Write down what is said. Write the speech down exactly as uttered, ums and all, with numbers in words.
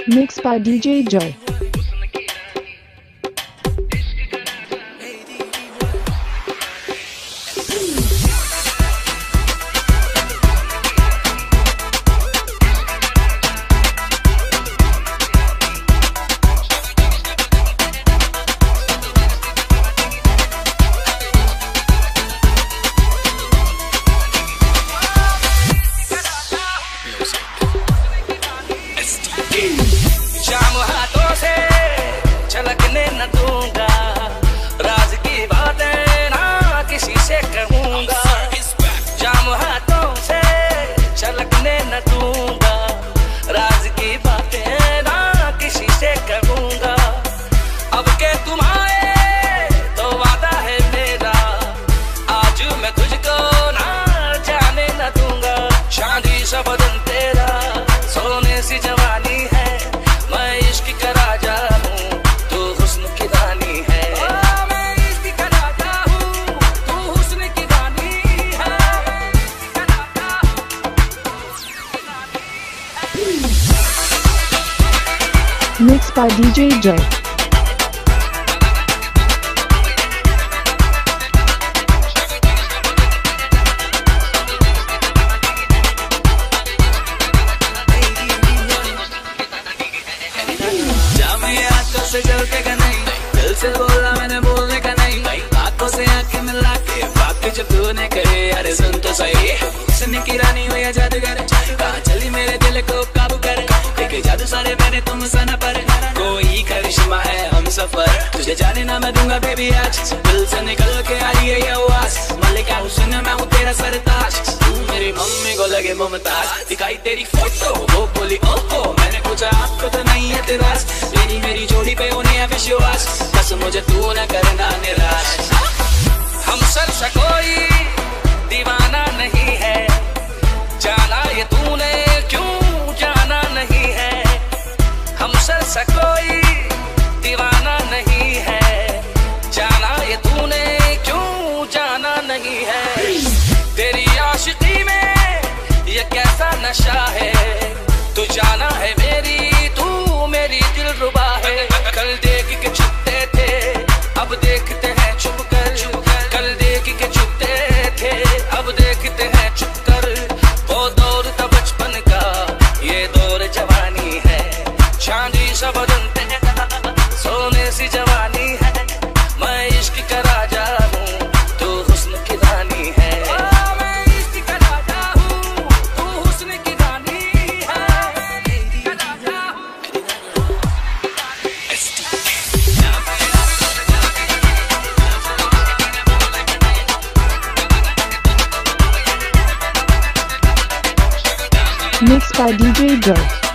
Mixed by D J Joy. जाम हाथों से छलकने न दूंगा, राज की बातें ना किसी से कहूंगा। जाम हाथों से छलकने न दूंगा, राज की बातें ना किसी से कहूंगा। अब के तुम आए तो वादा है मेरा, आज मैं तुझको ना जाने न दूंगा। चांदी सा बदन तेरा, सोने सी जवानी है, मैं इश्क का राजा हूँ, तू हुस्न की रानी है। ओ, मैं इश्क का राजा हूँ, तू हुस्न की रानी है। Mixed by D J Joy. से चलते का नहीं, दिल से बोला मैंने बोलने का नहीं, आंखों से आंखें मिला के बात जो तूने कही, अरे सुन तो सही। हुस्न की रानी हो या जादूगर, कहाँ चली मेरे दिल को काबू कर, देखे जादू सारे मैंने तुम सना पर, कोई करिश्मा है हम सफर, तुझे जाने ना मैं दूंगा बेबी आज, दिल से निकल के आ रही है ये आवाज, मलिका हुस्न मैं हूँ तेरा सरताज, तू मेरी मम्मी को लगे मुमताज, दिखाई तेरी फोटो वो बोली ओहो, मैंने पूछा आपको तो नहीं है तेराज, तेरी मेरी जोड़ी पे होने है विश्वास, बस मुझे तू न करना निराश। हम सर सा कोई दीवाना नहीं है, जाना ये तूने क्यों जाना नहीं है। हम सर सा कोई दीवाना नहीं है, जाना ये तूने क्यों जाना नहीं है। तेरी आशिकी में ये कैसा नशा है, तू जाना है मेरी, तू मेरी दिलरुबा है। कल देख के छुपते थे, अब देखते हैं छुप कर, कल देख के छुपते थे, अब देखते हैं छुप कर। वो दौर था बचपन का, ये दौर जवानी है, चांदी सा बदन तेरा, सोने सी जवानी है, मैं इश्क का राजा हूँ, तू हुस्न की रानी है। Mixed by D J Joy.